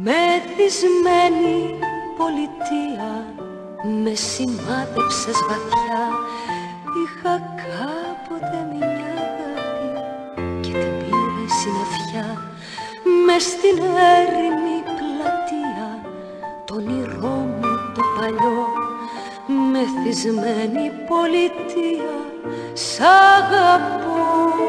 Μεθυσμένη πολιτεία, με σημάδεψες βαθιά. Είχα κάποτε μια αγάπη και την πήρε η συννεφιά. Μες στην έρημη πλατεία, το όνειρό μου το παλιό. Μεθυσμένη πολιτεία, σ' αγαπώ.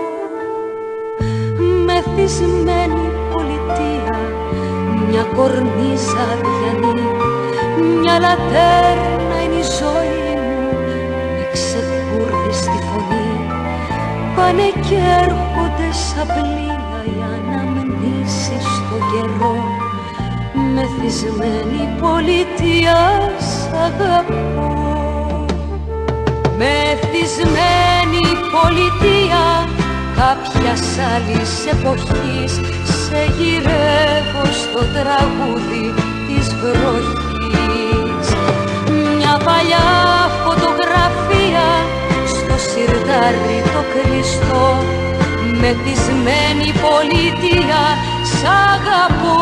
Μεθυσμένη πολιτεία, μια κορνίζα αδιανή, μια λατέρνα είναι η ζωή μου, με ξεκούρδιστη φωνή. Πάνε και έρχονται σαν πλοία οι αναμνήσεις στο καιρό. Μεθυσμένη πολιτεία, σ' αγαπώ. Μεθυσμένη πολιτεία, κάποιας άλλης εποχής, σε γυρεύω στο τραγούδι της βροχής. Μια παλιά φωτογραφία στο σιρτάρι το κλειστό. Μεθυσμένη πολιτεία, σ' αγαπώ.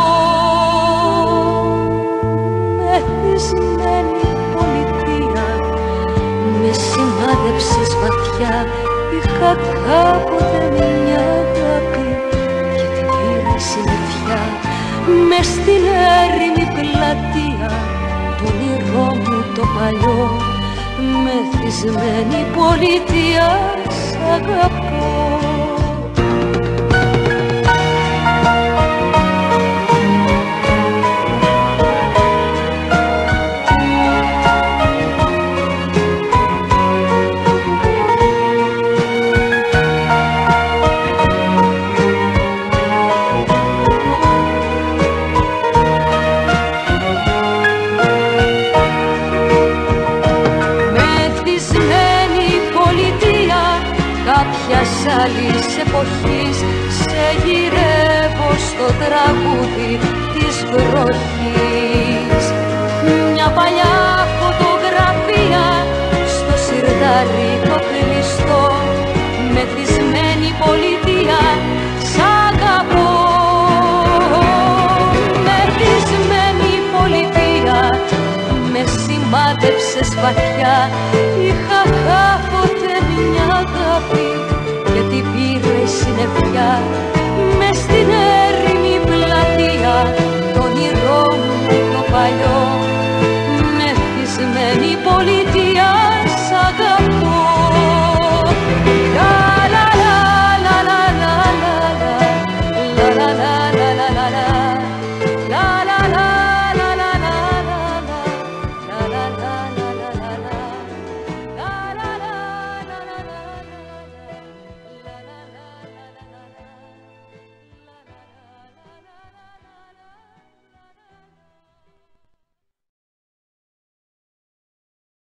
Μεθυσμένη πολιτεία, με σημάδεψες βαθιά. Είχα κάποτε μια αγάπη και την πήρε η συννεφιά. Μες στην έρημη πλατεία, το όνειρό μου το παλιό. Μεθυσμένη πολιτεία, σ' αγαπώ. Κάποιας άλλης εποχής, σε γυρεύω στο τραγούδι της βροχής. Μια παλιά φωτογραφία στο σιρτάρι το κλειστό. Μεθυσμένη πολιτεία, σ' αγαπώ. Μεθυσμένη πολιτεία, με σημάδεψες βαθιά.